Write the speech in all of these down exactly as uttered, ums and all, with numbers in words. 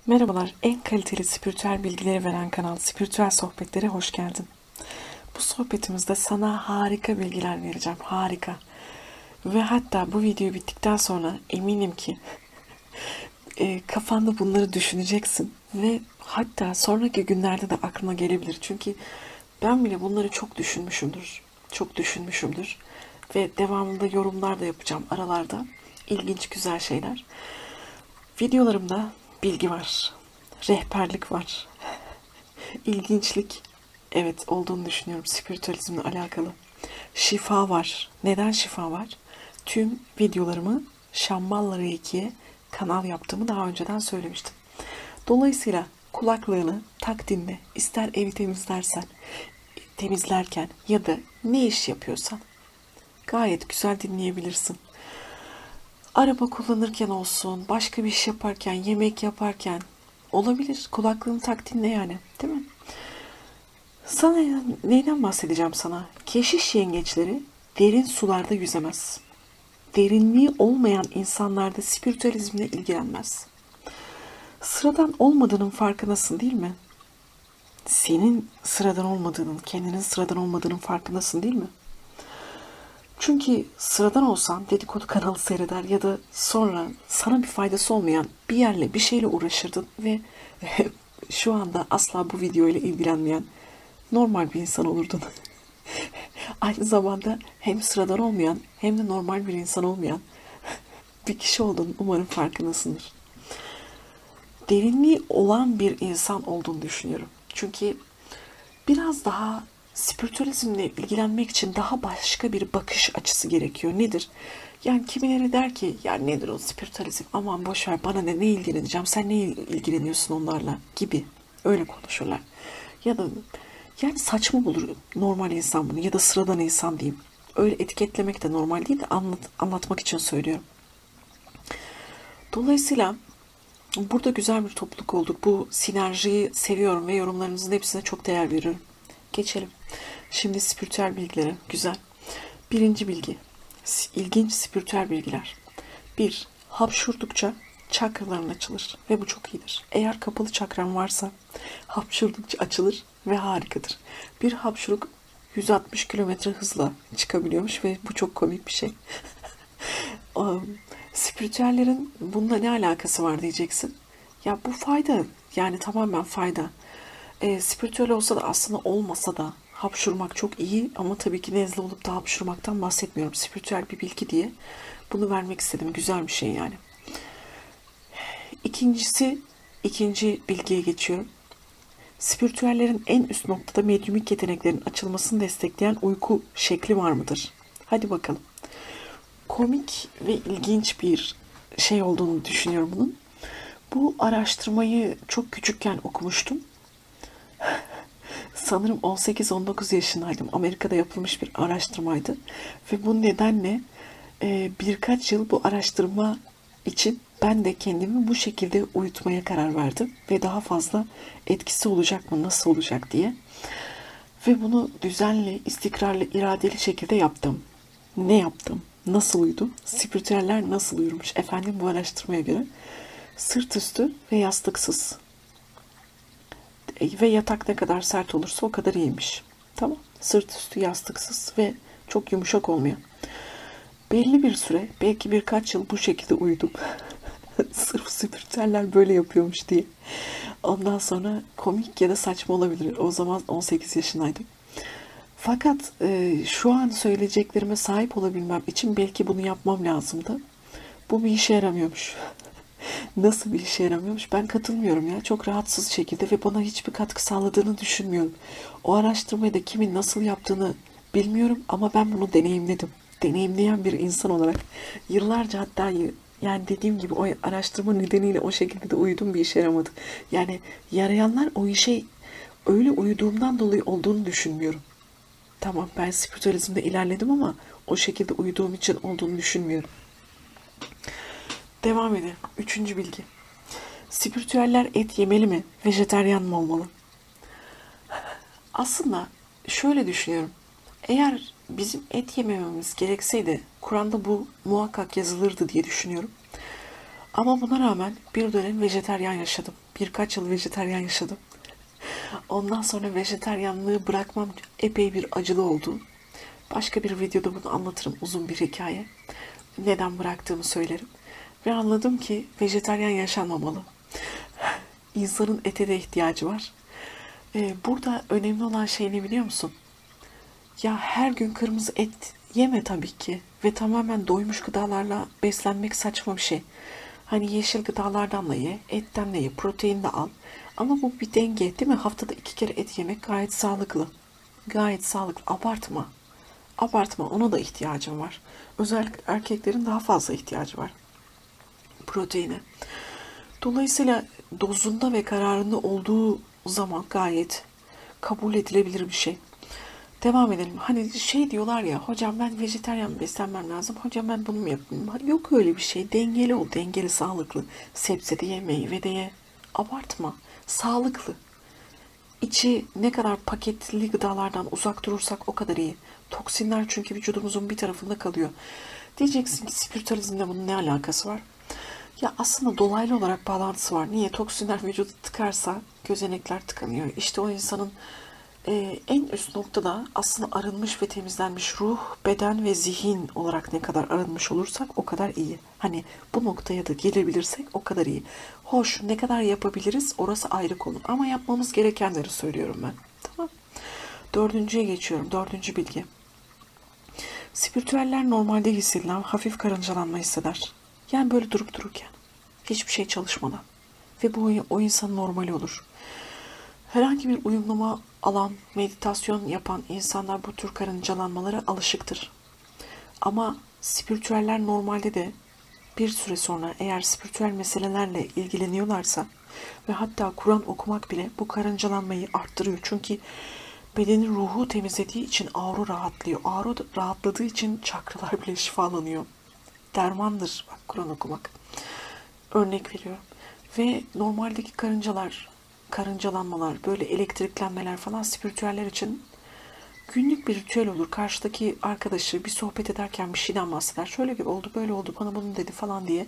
Merhabalar, en kaliteli spiritüel bilgileri veren kanal Spiritüel Sohbetlere hoş geldin. Bu sohbetimizde sana harika bilgiler vereceğim, harika. Ve hatta bu video bittikten sonra eminim ki e, kafanda bunları düşüneceksin. Ve hatta sonraki günlerde de aklına gelebilir. Çünkü ben bile bunları çok düşünmüşümdür, çok düşünmüşümdür. Ve devamında yorumlar da yapacağım aralarda. İlginç, güzel şeyler. Videolarımda bilgi var, rehberlik var, ilginçlik, evet olduğunu düşünüyorum spiritüalizmle alakalı. Şifa var. Neden şifa var? Tüm videolarımı Şamballı Reiki'ye kanal yaptığımı daha önceden söylemiştim. Dolayısıyla kulaklığını tak dinle. İster evi temizlersen, temizlerken ya da ne iş yapıyorsan gayet güzel dinleyebilirsin. Araba kullanırken olsun, başka bir iş yaparken, yemek yaparken olabilir. Kulaklığını tak dinle yani, değil mi? Sana neyden bahsedeceğim sana? Keşiş yengeçleri derin sularda yüzemez. Derinliği olmayan insanlarda spiritüalizmle ilgilenmez. Sıradan olmadığının farkındasın değil mi? Senin sıradan olmadığının, kendinin sıradan olmadığının farkındasın değil mi? Çünkü sıradan olsan dedikodu kanalı seyreder ya da sonra sana bir faydası olmayan bir yerle bir şeyle uğraşırdın ve şu anda asla bu video ile ilgilenmeyen normal bir insan olurdun. Aynı zamanda hem sıradan olmayan hem de normal bir insan olmayan bir kişi olduğunu umarım farkındasındır. Derinliği olan bir insan olduğunu düşünüyorum. Çünkü biraz daha spiritüalizmle ilgilenmek için daha başka bir bakış açısı gerekiyor. Nedir? Yani kimileri der ki ya nedir o spiritüalizm, aman boşver, bana ne, ne ilgileneceğim, sen ne ilgileniyorsun onlarla gibi öyle konuşurlar. Ya da yani saçma bulur normal insan bunu ya da sıradan insan diyeyim. Öyle etiketlemek de normal değil de anlat, anlatmak için söylüyorum. Dolayısıyla burada güzel bir topluluk olduk. Bu sinerjiyi seviyorum ve yorumlarınızın hepsine çok değer veriyorum. Geçelim. Şimdi spiritüel bilgilere. Güzel. Birinci bilgi. İlginç spiritüel bilgiler. Bir, hapşurdukça çakraların açılır ve bu çok iyidir. Eğer kapalı çakran varsa hapşurdukça açılır ve harikadır. Bir hapşuruk yüz altmış kilometre hızla çıkabiliyormuş ve bu çok komik bir şey. Spiritüellerin bununla ne alakası var diyeceksin. Ya bu fayda, yani tamamen fayda. E, spiritüel olsa da aslında olmasa da hapşurmak çok iyi ama tabii ki nezle olup da hapşurmaktan bahsetmiyorum. Spiritüel bir bilgi diye bunu vermek istedim. Güzel bir şey yani. İkincisi, ikinci bilgiye geçiyorum. Spiritüellerin en üst noktada medyumik yeteneklerin açılmasını destekleyen uyku şekli var mıdır? Hadi bakalım. Komik ve ilginç bir şey olduğunu düşünüyorum bunun. Bu araştırmayı çok küçükken okumuştum. Sanırım on sekiz on dokuz yaşındaydım. Amerika'da yapılmış bir araştırmaydı. Ve bu nedenle e, birkaç yıl bu araştırma için ben de kendimi bu şekilde uyutmaya karar verdim. Ve daha fazla etkisi olacak mı, nasıl olacak diye. Ve bunu düzenli, istikrarlı, iradeli şekilde yaptım. Ne yaptım? Nasıl uyudum? Spiritüeller nasıl uyurmuş? Efendim, bu araştırmaya göre sırt üstü ve yastıksız. Ve yatak ne kadar sert olursa o kadar iyiymiş. Tamam. Sırt üstü yastıksız ve çok yumuşak olmayan. Belli bir süre, belki birkaç yıl bu şekilde uyudum. Sırf spiritüeller böyle yapıyormuş diye. Ondan sonra komik ya da saçma olabilir. O zaman on sekiz yaşındaydım. Fakat e, şu an söyleyeceklerime sahip olabilmem için belki bunu yapmam lazımdı. Bu bir işe yaramıyormuş. Nasıl bir işe yaramıyormuş? Ben katılmıyorum ya. Çok rahatsız şekilde ve bana hiçbir katkı sağladığını düşünmüyorum. O araştırmayı da kimin nasıl yaptığını bilmiyorum ama ben bunu deneyimledim. Deneyimleyen bir insan olarak yıllarca, hatta yani dediğim gibi o araştırma nedeniyle o şekilde de uyudum, bir işe yaramadı. Yani yarayanlar o işe öyle uyuduğumdan dolayı olduğunu düşünmüyorum. Tamam, ben spiritüalizmde ilerledim ama o şekilde uyuduğum için olduğunu düşünmüyorum. Devam edelim. Üçüncü bilgi. Spiritüeller et yemeli mi? Vejeteryan mı olmalı? Aslında şöyle düşünüyorum. Eğer bizim et yemememiz gerekseydi Kur'an'da bu muhakkak yazılırdı diye düşünüyorum. Ama buna rağmen bir dönem vejetaryen yaşadım. Birkaç yıl vejetaryen yaşadım. Ondan sonra vejetaryenliği bırakmam epey bir acılı oldu. Başka bir videoda bunu anlatırım, uzun bir hikaye. Neden bıraktığımı söylerim. Ve anladım ki vejetaryen yaşanmamalı. İnsanın ete de ihtiyacı var. Ee, burada önemli olan şey ne biliyor musun? Ya her gün kırmızı et yeme tabii ki. Ve tamamen doymuş gıdalarla beslenmek saçma bir şey. Hani yeşil gıdalardan da ye, etten de ye, protein de al. Ama bu bir denge, değil mi? Haftada iki kere et yemek gayet sağlıklı. Gayet sağlıklı. Abartma. Abartma. Ona da ihtiyacım var. Özellikle erkeklerin daha fazla ihtiyacı var proteine. Dolayısıyla dozunda ve kararında olduğu zaman gayet kabul edilebilir bir şey. Devam edelim. Hani şey diyorlar ya, hocam ben vejetaryen beslenmem lazım. Hocam ben bunu mu yapayım? Yok öyle bir şey. Dengeli ol. Dengeli, sağlıklı. Sebze de ye, meyve de ye. Abartma. Sağlıklı. İçi ne kadar paketli gıdalardan uzak durursak o kadar iyi. Toksinler çünkü vücudumuzun bir tarafında kalıyor. Diyeceksin ki spiritüalizmle bunun ne alakası var? Ya aslında dolaylı olarak bağlantısı var. Niye? Toksinler vücudu tıkarsa gözenekler tıkanıyor. İşte o insanın e, en üst noktada aslında arınmış ve temizlenmiş ruh, beden ve zihin olarak ne kadar arınmış olursak o kadar iyi. Hani bu noktaya da gelebilirsek o kadar iyi. Hoş, ne kadar yapabiliriz orası ayrı konu. Ama yapmamız gerekenleri söylüyorum ben. Tamam. Dördüncüye geçiyorum. Dördüncü bilgi. Spiritüeller normalde hissedilen hafif karıncalanma hisseder. Yani böyle durup dururken. Hiçbir şey çalışmadan. Ve bu o insan normali olur. Herhangi bir uyumlama alan, meditasyon yapan insanlar bu tür karıncalanmalara alışıktır. Ama spiritüeller normalde de bir süre sonra eğer spiritüel meselelerle ilgileniyorlarsa ve hatta Kur'an okumak bile bu karıncalanmayı arttırıyor. Çünkü bedenin ruhu temizlediği için aura rahatlıyor. Aura rahatladığı için çakralar bile şifalanıyor. Dermandır bak Kur'an okumak. Örnek veriyorum. Ve normaldeki karıncalar, karıncalanmalar, böyle elektriklenmeler falan spiritüeller için günlük bir ritüel olur. Karşıdaki arkadaşı bir sohbet ederken bir şeyden bahseder. Şöyle bir oldu, böyle oldu, bana bunu dedi falan diye.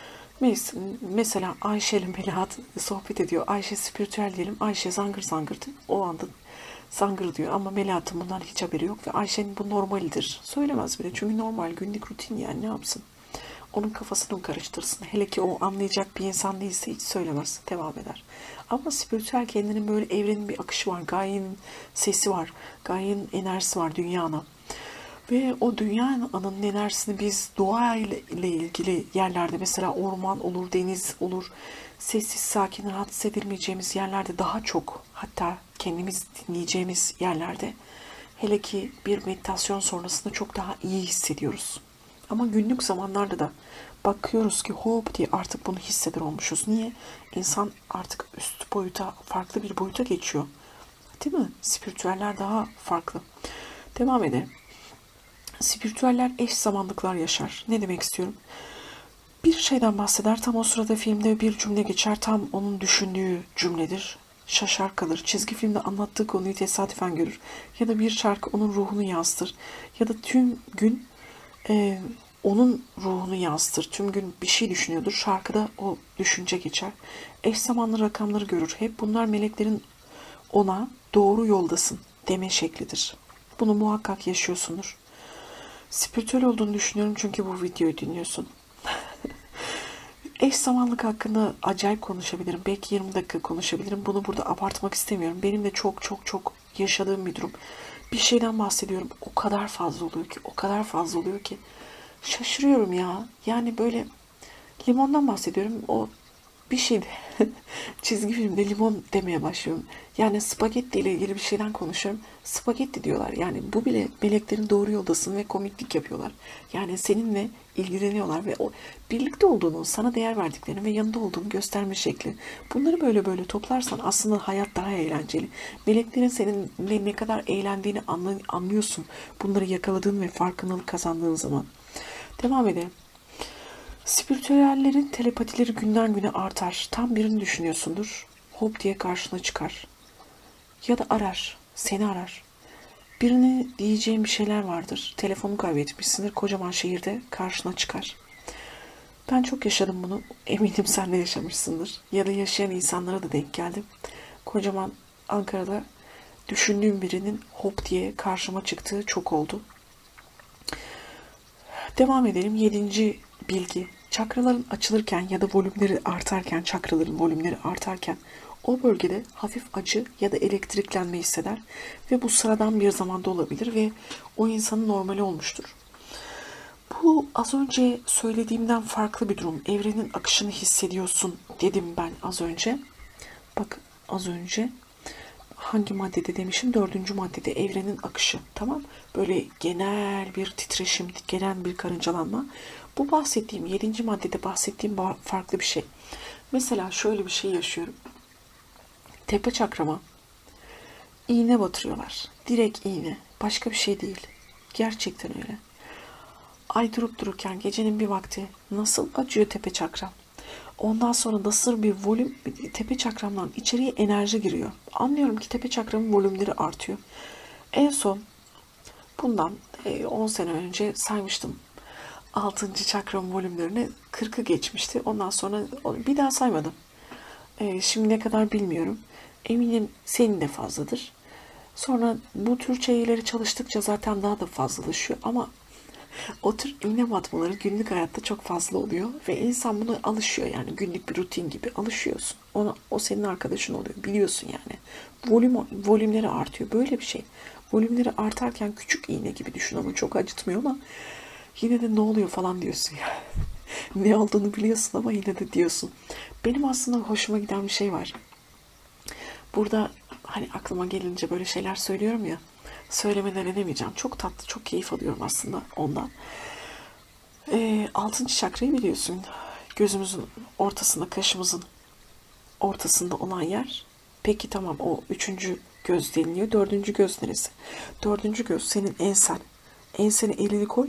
Mesela Ayşe ile Melahat sohbet ediyor. Ayşe spiritüel diyelim. Ayşe zangır zangırdı. O anda zangır diyor ama Melahat'ın bundan hiç haberi yok ve Ayşe'nin bu normalidir. Söylemez bile çünkü normal günlük rutin yani ne yapsın? Onun kafasını karıştırsın. Hele ki o anlayacak bir insan değilse hiç söylemez. Devam eder. Ama spiritüel kendinin böyle evrenin bir akışı var. Gayenin sesi var. Gayenin enerjisi var dünyanın. Ve o dünyanın enerjisini biz doğa ile ilgili yerlerde mesela orman olur, deniz olur, sessiz, sakin, rahatsız edilmeyeceğimiz yerlerde daha çok, hatta kendimiz dinleyeceğimiz yerlerde hele ki bir meditasyon sonrasında çok daha iyi hissediyoruz. Ama günlük zamanlarda da bakıyoruz ki hop diye artık bunu hisseder olmuşuz. Niye? İnsan artık üst boyuta, farklı bir boyuta geçiyor. Değil mi? Spiritüeller daha farklı. Devam edelim. Spiritüeller eş zamanlıklar yaşar. Ne demek istiyorum? Bir şeyden bahseder, tam o sırada filmde bir cümle geçer, tam onun düşündüğü cümledir. Şaşar kalır. Çizgi filmde anlattığı konuyu tesadüfen görür. Ya da bir şarkı onun ruhunu yansıtır. Ya da tüm gün e, onun ruhunu yansıtır. Tüm gün bir şey düşünüyordur. Şarkıda o düşünce geçer. Eş zamanlı rakamları görür. Hep bunlar meleklerin ona doğru yoldasın deme şeklidir. Bunu muhakkak yaşıyorsundur. Spiritüel olduğunu düşünüyorum çünkü bu videoyu dinliyorsun. Eş zamanlık hakkında acayip konuşabilirim. Belki yirmi dakika konuşabilirim. Bunu burada abartmak istemiyorum. Benim de çok çok çok yaşadığım bir durum. Bir şeyden bahsediyorum. O kadar fazla oluyor ki, o kadar fazla oluyor ki. Şaşırıyorum ya. Yani böyle limondan bahsediyorum. O bir şeydi. Çizgi filmde limon demeye başlıyorum. Yani spagetti ile ilgili bir şeyden konuşuyorum. Spagetti diyorlar. Yani bu bile meleklerin doğru yoldasın ve komiklik yapıyorlar. Yani seninle ilgileniyorlar ve o birlikte olduğunu, sana değer verdiklerini ve yanında olduğunu gösterme şekli. Bunları böyle böyle toplarsan aslında hayat daha eğlenceli. Meleklerin seninle ne kadar eğlendiğini anlıyorsun. Bunları yakaladığın ve farkındalık kazandığın zaman. Devam edelim. Spiritüellerin telepatileri günden güne artar. Tam birini düşünüyorsundur. Hop diye karşına çıkar. Ya da arar. Seni arar. Birine diyeceğin bir şeyler vardır. Telefonu kaybetmişsindir. Kocaman şehirde karşına çıkar. Ben çok yaşadım bunu. Eminim sen de yaşamışsındır. Ya da yaşayan insanlara da denk geldim. Kocaman Ankara'da düşündüğüm birinin hop diye karşıma çıktığı çok oldu. Devam edelim. Yedinci bilgi. Çakraların açılırken ya da volümleri artarken, çakraların volümleri artarken o bölgede hafif acı ya da elektriklenme hisseder ve bu sıradan bir zamanda olabilir ve o insanın normali olmuştur. Bu az önce söylediğimden farklı bir durum. Evrenin akışını hissediyorsun dedim ben az önce. Bak az önce hangi maddede demişim? Dördüncü maddede evrenin akışı. Tamam. Böyle genel bir titreşim, genel bir karıncalanma. Bu bahsettiğim yedinci maddede bahsettiğim farklı bir şey. Mesela şöyle bir şey yaşıyorum. Tepe çakrama iğne batırıyorlar. Direkt iğne. Başka bir şey değil. Gerçekten öyle. Ay durup dururken gecenin bir vakti nasıl acıyor tepe çakram? Ondan sonra nasıl bir volüm tepe çakramdan içeriye enerji giriyor. Anlıyorum ki tepe çakramın volümleri artıyor. En son bundan on sene önce saymıştım. altıncı çakram volümlerini kırkı geçmişti. Ondan sonra bir daha saymadım. Şimdi ne kadar bilmiyorum. Eminim senin de fazladır. Sonra bu tür şeyleri çalıştıkça zaten daha da fazlalaşıyor ama o tür iğne batmaları günlük hayatta çok fazla oluyor ve insan buna alışıyor, yani günlük bir rutin gibi alışıyorsun. Ona, o senin arkadaşın oluyor, biliyorsun yani. Volüm, volümleri artıyor, böyle bir şey. Volümleri artarken küçük iğne gibi düşün ama çok acıtmıyor ama yine de ne oluyor falan diyorsun ya. Ne olduğunu biliyorsun ama yine de diyorsun. Benim aslında hoşuma giden bir şey var. Burada hani aklıma gelince böyle şeyler söylüyorum ya. Söylemeden edemeyeceğim. Çok tatlı, çok keyif alıyorum aslında ondan. E, altıncı çakrayı biliyorsun. Gözümüzün ortasında, kaşımızın ortasında olan yer. Peki tamam, o üçüncü göz deniliyor. Dördüncü göz neresi? Dördüncü göz senin ensen. Ensene elini koy.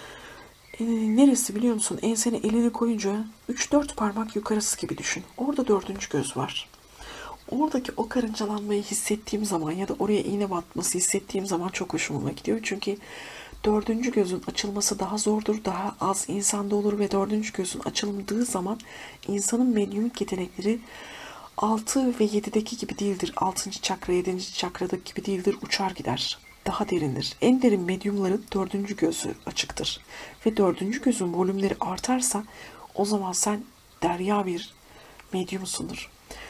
E, neresi biliyor musun? Ensene elini koyunca üç dört parmak yukarısı gibi düşün. Orada dördüncü göz var. Oradaki o karıncalanmayı hissettiğim zaman ya da oraya iğne batması hissettiğim zaman çok hoşuma gidiyor. Çünkü dördüncü gözün açılması daha zordur, daha az insanda olur ve dördüncü gözün açıldığı zaman insanın medyumik yetenekleri altı ve yedideki gibi değildir. altıncı çakra, yedinci çakradaki gibi değildir, uçar gider. Daha derindir. En derin medyumların dördüncü gözü açıktır. Ve dördüncü gözün volümleri artarsa o zaman sen derya bir medyumsundur.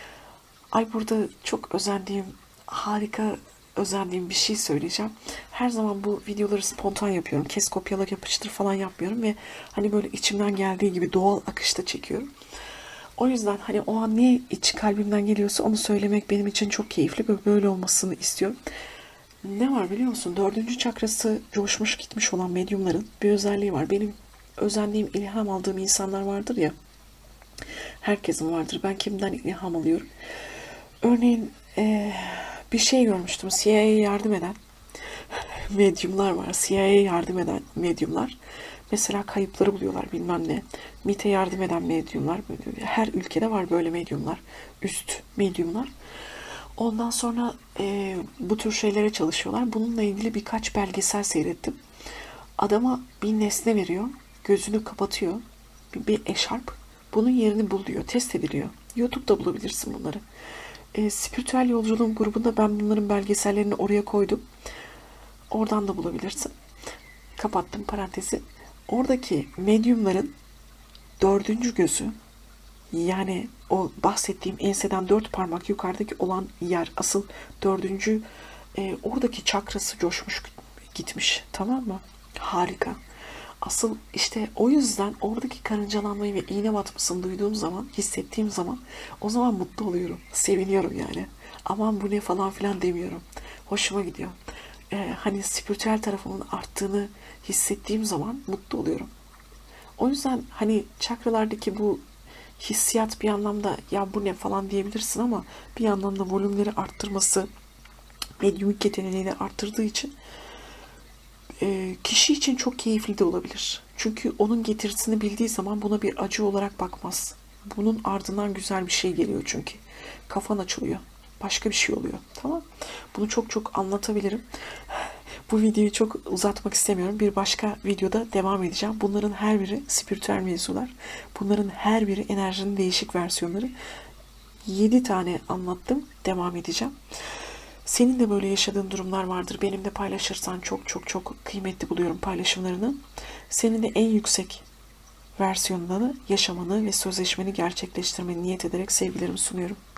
Ay burada çok özendiğim, harika özendiğim bir şey söyleyeceğim. Her zaman bu videoları spontan yapıyorum. Kes, kopyala, yapıştır falan yapmıyorum ve hani böyle içimden geldiği gibi doğal akışta çekiyorum. O yüzden hani o an ne iç kalbimden geliyorsa onu söylemek benim için çok keyifli ve böyle olmasını istiyorum. Ne var biliyor musun? Dördüncü çakrası coşmuş gitmiş olan medyumların bir özelliği var. Benim özendiğim, ilham aldığım insanlar vardır ya. Herkesin vardır. Ben kimden ilham alıyorum? Örneğin e, bir şey görmüştüm. C I A'ya yardım eden medyumlar var. C I A'ya yardım eden medyumlar. Mesela kayıpları buluyorlar bilmem ne. M İ T'e yardım eden medyumlar. Her ülkede var böyle medyumlar. Üst medyumlar. Ondan sonra e, bu tür şeylere çalışıyorlar. Bununla ilgili birkaç belgesel seyrettim. Adama bir nesne veriyor. Gözünü kapatıyor. Bir, bir eşarp. Bunun yerini bul diyor. Test ediliyor. YouTube'da bulabilirsin bunları. E, spiritüel yolculuğum grubunda ben bunların belgesellerini oraya koydum. Oradan da bulabilirsin. Kapattım parantezi. Oradaki medyumların dördüncü gözü, yani o bahsettiğim enseden dört parmak yukarıdaki olan yer, asıl dördüncü e, oradaki çakrası coşmuş gitmiş. Tamam mı? Harika. Asıl işte o yüzden oradaki karıncalanmayı ve iğne batmasını duyduğum zaman, hissettiğim zaman o zaman mutlu oluyorum. Seviniyorum yani. Aman bu ne falan filan demiyorum. Hoşuma gidiyor. Ee, hani spiritüel tarafımın arttığını hissettiğim zaman mutlu oluyorum. O yüzden hani çakralardaki bu hissiyat bir anlamda ya bu ne falan diyebilirsin ama bir yandan da volümleri arttırması, medyumik yeteneğini arttırdığı için e, kişi için çok keyifli de olabilir. Çünkü onun getirisini bildiği zaman buna bir acı olarak bakmaz. Bunun ardından güzel bir şey geliyor çünkü. Kafan açılıyor. Başka bir şey oluyor. Tamam. Bunu çok çok anlatabilirim. Bu videoyu çok uzatmak istemiyorum. Bir başka videoda devam edeceğim. Bunların her biri spiritüel mevzular. Bunların her biri enerjinin değişik versiyonları. yedi tane anlattım. Devam edeceğim. Senin de böyle yaşadığın durumlar vardır. Benimle paylaşırsan çok çok çok kıymetli buluyorum paylaşımlarını. Senin de en yüksek versiyonunu yaşamanı ve sözleşmeni gerçekleştirmeni niyet ederek sevgilerimi sunuyorum.